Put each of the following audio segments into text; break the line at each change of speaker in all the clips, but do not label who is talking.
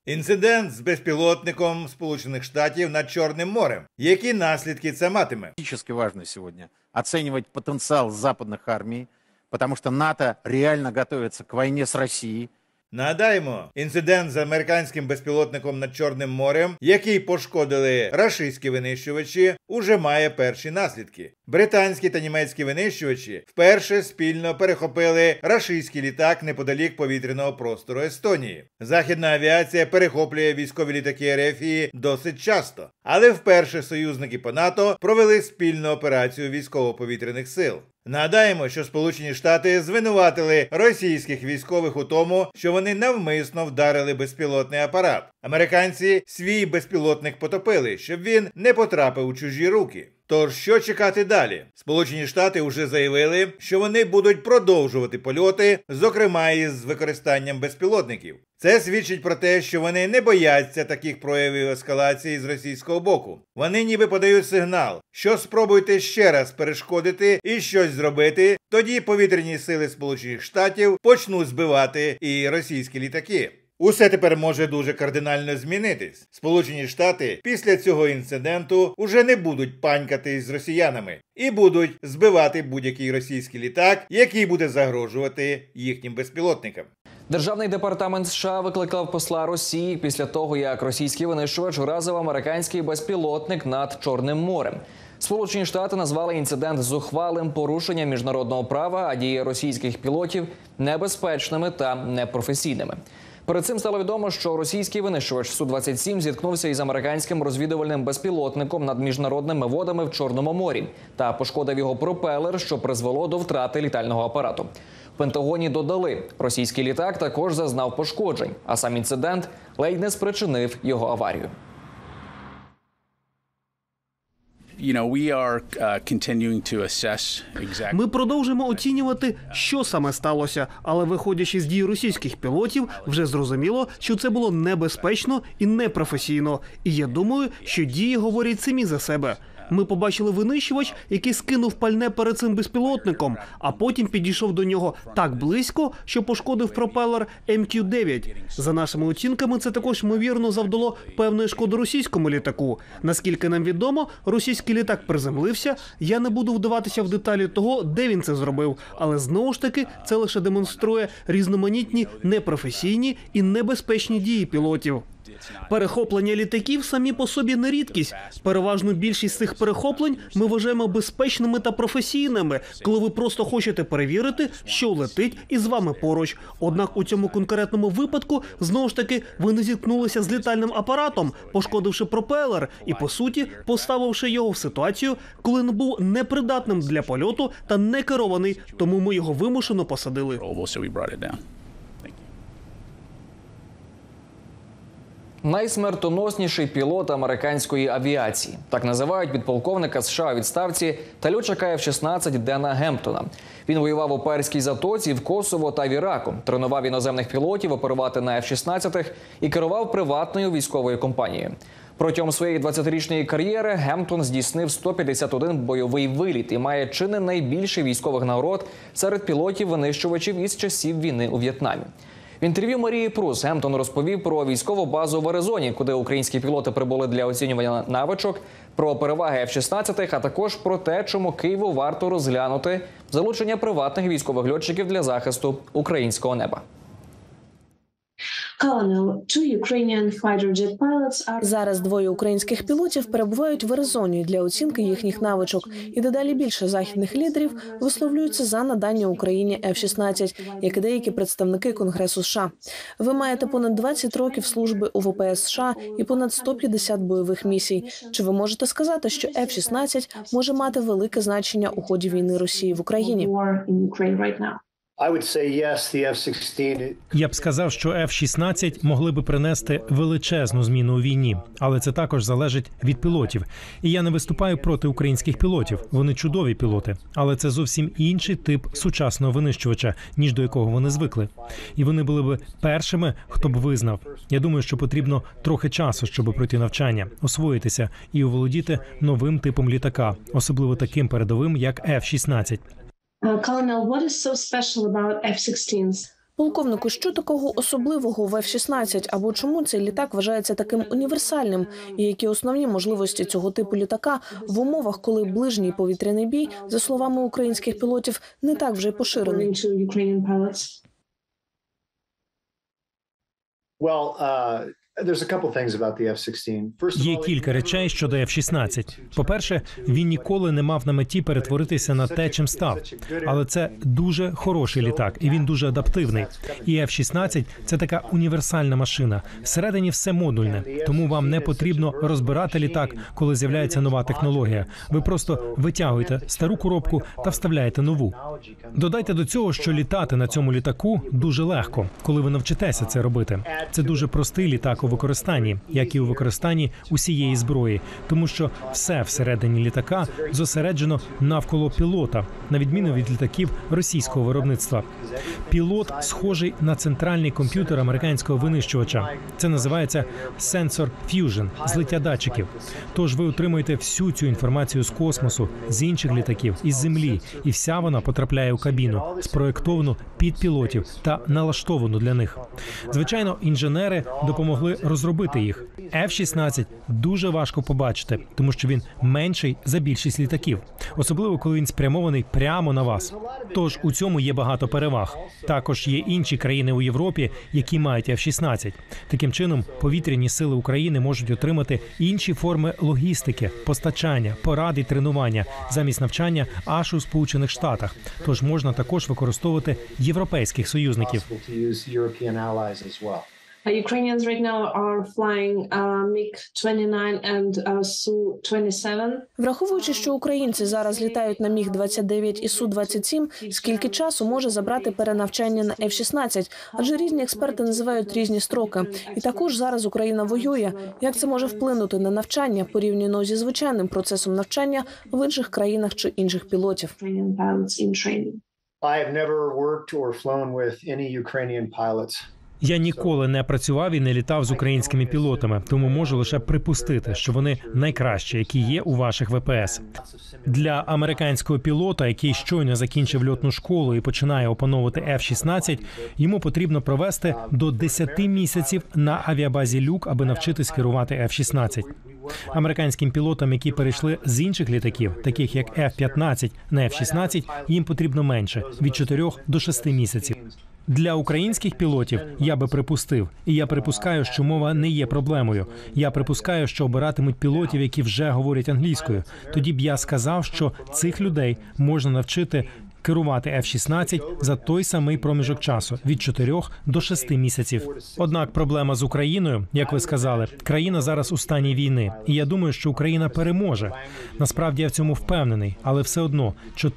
Інцидент з безпілотником Сполучених Штатів над Чорним морем. Які наслідки це матиме?
Критически важно сегодня оценивать потенциал западных армий, потому что НАТО реально готовится к войне с Россией.
Нагадаємо, інцидент з американським безпілотником над Чорним морем, який пошкодили рашистські винищувачі, уже має перші наслідки. Британські та німецькі винищувачі вперше спільно перехопили рашистський літак неподалік повітряного простору Естонії. Західна авіація перехоплює військові літаки РФ досить часто, але вперше союзники по НАТО провели спільну операцію військово-повітряних сил. Нагадаємо, що Сполучені Штати звинуватили російських військових у тому, що вони навмисно вдарили безпілотний апарат. Американці свій безпілотник потопили, щоб він не потрапив у чужі руки. Тож, що чекати далі? Сполучені Штати вже заявили, що вони будуть продовжувати польоти, зокрема із використанням безпілотників. Це свідчить про те, що вони не бояться таких проявів ескалації з російського боку. Вони ніби подають сигнал, що спробуйте ще раз перешкодити і щось зробити, тоді повітряні сили Сполучених Штатів почнуть збивати і російські літаки. Усе тепер може дуже кардинально змінитись. Сполучені Штати після цього інциденту уже не будуть панькати з росіянами і будуть збивати будь-який російський літак, який буде загрожувати їхнім безпілотникам.
Державний департамент США викликав посла Росії після того, як російський винищувач вразив американський безпілотник над Чорним морем. Сполучені Штати назвали інцидент зухвалим порушенням міжнародного права, а дії російських пілотів небезпечними та непрофесійними. Перед цим стало відомо, що російський винищувач Су-27 зіткнувся із американським розвідувальним безпілотником над міжнародними водами в Чорному морі та пошкодив його пропелер, що призвело до втрати літального апарату. В Пентагоні додали, російський літак також зазнав пошкоджень, а сам інцидент ледь не спричинив його аварію.
Ми продовжуємо оцінювати, що саме сталося, але виходячи з дій російських пілотів, вже зрозуміло, що це було небезпечно і непрофесійно. І я думаю, що дії говорять самі за себе. Ми побачили винищувач, який скинув пальне перед цим безпілотником, а потім підійшов до нього так близько, що пошкодив пропелер МК-9. За нашими оцінками, це також, ймовірно, завдало певної шкоди російському літаку. Наскільки нам відомо, російський літак приземлився. Я не буду вдаватися в деталі того, де він це зробив. Але, знову ж таки, це лише демонструє різноманітні, непрофесійні і небезпечні дії пілотів. Перехоплення літаків самі по собі не рідкість. Переважну більшість цих перехоплень ми вважаємо безпечними та професійними, коли ви просто хочете перевірити, що летить із вами поруч. Однак у цьому конкретному випадку, знову ж таки, ви не зіткнулися з літальним апаратом, пошкодивши пропелер і, по суті, поставивши його в ситуацію, коли він був непридатним для польоту та не керований, тому ми його вимушено посадили.
Найсмертоносніший пілот американської авіації. Так називають підполковника США у відставці та льотчика F-16 Дена Гемптона. Він воював у Перській затоці, в Косово та в Іраку. Тренував іноземних пілотів оперувати на F-16 і керував приватною військовою компанією. Протягом своєї 20-річної кар'єри Гемптон здійснив 151 бойовий виліт і має чи не найбільше військових нагород серед пілотів-винищувачів із часів війни у В'єтнамі. В інтерв'ю Марії Прус Гемптон розповів про військову базу в Аризоні, куди українські пілоти прибули для оцінювання навичок, про переваги F-16, а також про те, чому Києву варто розглянути залучення приватних військових льотчиків для захисту українського неба.
Зараз двоє українських пілотів перебувають в Аризоні для оцінки їхніх навичок. І дедалі більше західних лідерів висловлюються за надання Україні F-16, як і деякі представники Конгресу США. Ви маєте понад 20 років служби у ВПС США і понад 150 бойових місій. Чи ви можете сказати, що F-16 може мати велике значення у ході війни Росії в Україні?
Я б сказав, що F-16 могли би принести величезну зміну у війні, але це також залежить від пілотів. І я не виступаю проти українських пілотів, вони чудові пілоти, але це зовсім інший тип сучасного винищувача, ніж до якого вони звикли. І вони були б першими, хто б визнав. Я думаю, що потрібно трохи часу, щоб пройти навчання, освоїтися і оволодіти новим типом літака, особливо таким передовим, як F-16.
Полковнику, що такого особливого в F-16, або чому цей літак вважається таким універсальним? І які основні можливості цього типу літака в умовах, коли ближній повітряний бій, за словами українських пілотів, не так вже й поширений?
Є кілька речей щодо F-16. По-перше, він ніколи не мав на меті перетворитися на те, чим став. Але це дуже хороший літак, і він дуже адаптивний. І F-16 – це така універсальна машина. Всередині все модульне, тому вам не потрібно розбирати літак, коли з'являється нова технологія. Ви просто витягуєте стару коробку та вставляєте нову. Додайте до цього, що літати на цьому літаку дуже легко, коли ви навчитеся це робити. Це дуже простий літак у використанні, як і у використанні усієї зброї, тому що все всередині літака зосереджено навколо пілота, на відміну від літаків російського виробництва. Пілот схожий на центральний комп'ютер американського винищувача. Це називається Sensor Fusion – злиття датчиків. Тож ви отримуєте всю цю інформацію з космосу, з інших літаків, із землі, і вся вона потрапляє у кабіну, спроєктовану під пілотів та налаштовану для них. Звичайно, інженери допомогли розробити їх. F-16 дуже важко побачити, тому що він менший за більшість літаків, особливо коли він спрямований прямо на вас. Тож у цьому є багато переваг. Також є інші країни у Європі, які мають F-16. Таким чином, повітряні сили України можуть отримати інші форми логістики, постачання, порад і тренування замість навчання аж у Сполучених Штатах. Тож можна також використовувати європейських союзників.
Ukrainians right now are flying MiG-29 and Su-27.
Враховуючи, що українці зараз літають на Міг-29 і Су-27, скільки часу може забрати перенавчання на F-16? Адже різні експерти називають різні строки. І також зараз Україна воює. Як це може вплинути на навчання порівняно зі звичайним процесом навчання в інших країнах чи інших пілотів?
Я ніколи не працював і не літав з українськими пілотами, тому можу лише припустити, що вони найкращі, які є у ваших ВПС. Для американського пілота, який щойно закінчив льотну школу і починає опановувати F-16, йому потрібно провести до 10 місяців на авіабазі Люк, аби навчитись керувати F-16. Американським пілотам, які перейшли з інших літаків, таких як F-15 на F-16, їм потрібно менше – від 4 до 6 місяців. Для українських пілотів я би припустив, і я припускаю, що мова не є проблемою. Я припускаю, що обиратимуть пілотів, які вже говорять англійською. Тоді б я сказав, що цих людей можна навчити керувати F-16 за той самий проміжок часу – від 4 до 6 місяців. Однак проблема з Україною, як ви сказали, країна зараз у стані війни. І я думаю, що Україна переможе. Насправді я в цьому впевнений, але все одно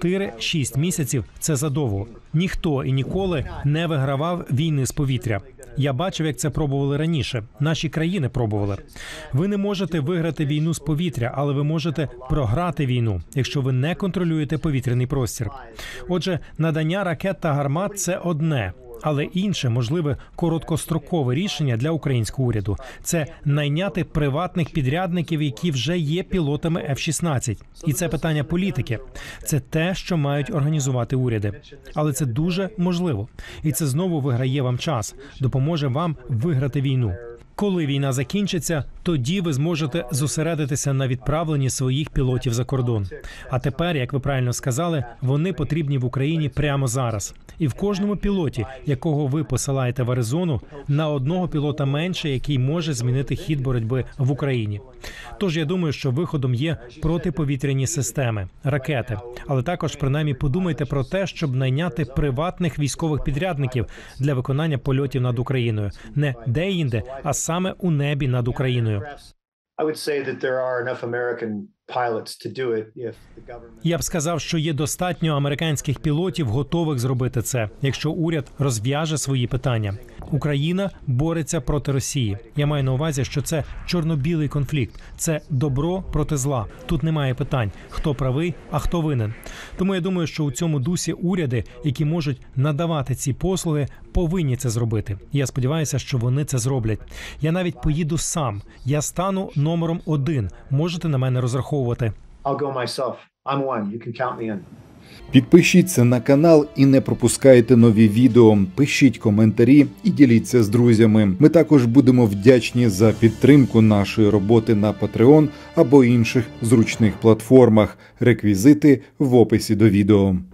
4-6 місяців – це задовго. Ніхто і ніколи не вигравав війни з повітря. Я бачив, як це пробували раніше. Наші країни пробували. Ви не можете виграти війну з повітря, але ви можете програти війну, якщо ви не контролюєте повітряний простір. Отже, надання ракет та гармат – це одне. Але інше, можливе, короткострокове рішення для українського уряду – це найняти приватних підрядників, які вже є пілотами F-16. І це питання політики. Це те, що мають організувати уряди. Але це дуже можливо. І це знову виграє вам час, допоможе вам виграти війну. Коли війна закінчиться, тоді ви зможете зосередитися на відправленні своїх пілотів за кордон. А тепер, як ви правильно сказали, вони потрібні в Україні прямо зараз. І в кожному пілоті, якого ви посилаєте в Аризону, на одного пілота менше, який може змінити хід боротьби в Україні. Тож я думаю, що виходом є протиповітряні системи, ракети. Але також, принаймні, подумайте про те, щоб найняти приватних військових підрядників для виконання польотів над Україною. Не де-інде, а саме у небі над Україною. Я б сказав, що є достатньо американських пілотів, готових зробити це, якщо уряд розв'яже свої питання. Україна бореться проти Росії. Я маю на увазі, що це чорно-білий конфлікт. Це добро проти зла. Тут немає питань, хто правий, а хто винен. Тому я думаю, що у цьому дусі уряди, які можуть надавати ці послуги, повинні це зробити. Я сподіваюся, що вони це зроблять. Я навіть поїду сам. Я стану номером 1. Можете на мене розраховувати.
Підпишіться на канал і не пропускайте нові відео, пишіть коментарі і діліться з друзями. Ми також будемо вдячні за підтримку нашої роботи на Patreon або інших зручних платформах. Реквізити в описі до відео.